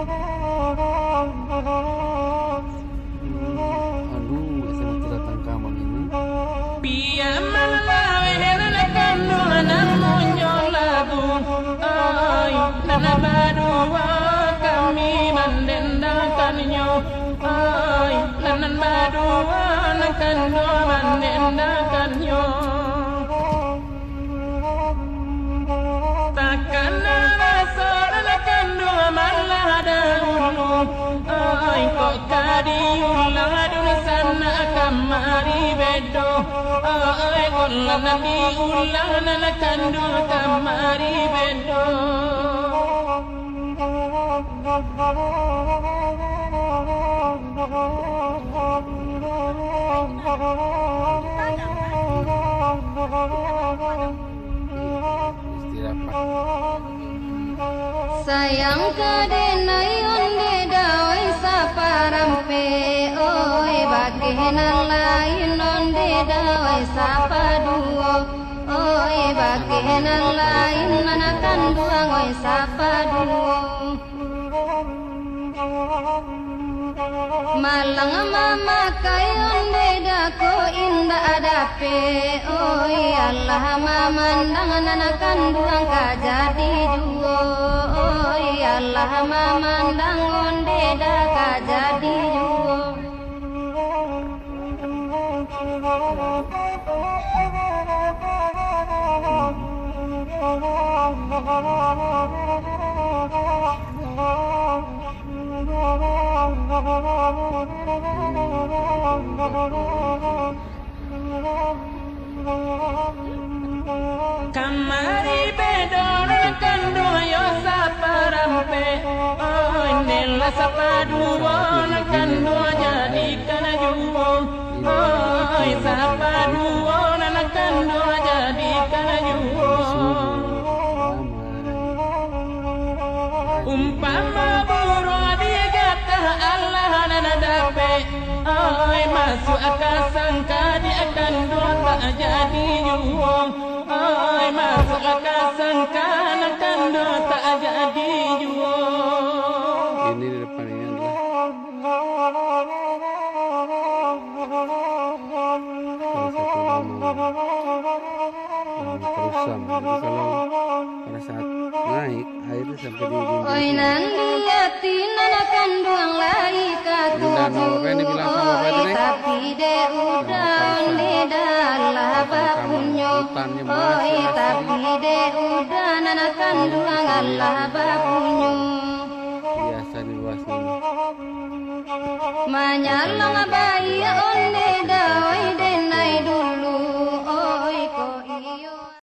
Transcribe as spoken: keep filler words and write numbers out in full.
Aduh, S M A Tiratan Kamang ini. Pia malawe na kandungan munyolabu. Ay, nana badua kami mandendakan nyo. Ay, nanan badua na kandungan mandendakan nyo. Takkan rasa na kandungan malada ulu. Ay, kok kadiulah dun sana kamari bedo. Ay, kola nabi ulah na kandungan kamari bedo. Sayang kadenai onde dawai saparampe. Oi bagian lain onde dawai sapaduo. Oi bagian lain anakan duang oi sapaduo. Malang mama onde dako indah adape. Oi Allah mamandang anakan duang kajadi juo. Oi Allah mamandang onde daka jadi juo. Kamari bedona kandungan yo saparampe. Oh, nela sapadua na kandungan jadi kana juo. Oh, sapadua na kandungan jadi kana juo. Umpama burung digata Allah nana dape. Ay masuk akasangka di akan doa tak jadi juang. Ay masuk akasangka akan doa tak jadi juang. Ini di depan ini adalah salah satu danau yang terusam. Jadi kalau pada saat naik airnya sampai di ujung. Oi nandi yatin anakan duang lai katuju. Oi tapi de udah di dalah bapunyo. Oi tapi de udah anakan duang Allah bapunyo. Biasa di luas ini. Manyalong bayi